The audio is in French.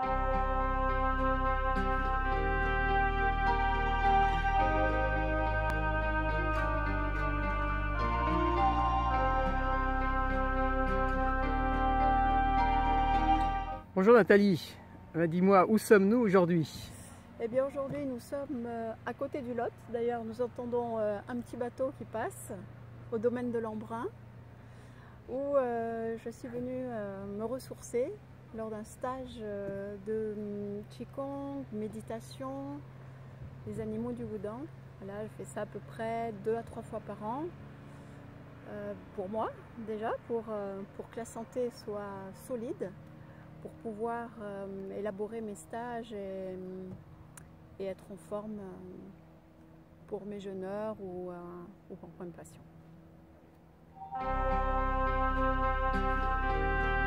Bonjour Nathalie, dis-moi, où sommes-nous aujourd'hui? Eh bien aujourd'hui nous sommes à côté du Lot. D'ailleurs nous entendons un petit bateau qui passe au domaine de l'Embrun où je suis venue me ressourcer lors d'un stage de Qigong, méditation, des animaux du Wudang. Là je fais ça à peu près 2 à 3 fois par an. Pour moi déjà, pour que la santé soit solide, pour pouvoir élaborer mes stages et être en forme pour mes jeûneurs ou en point de passion.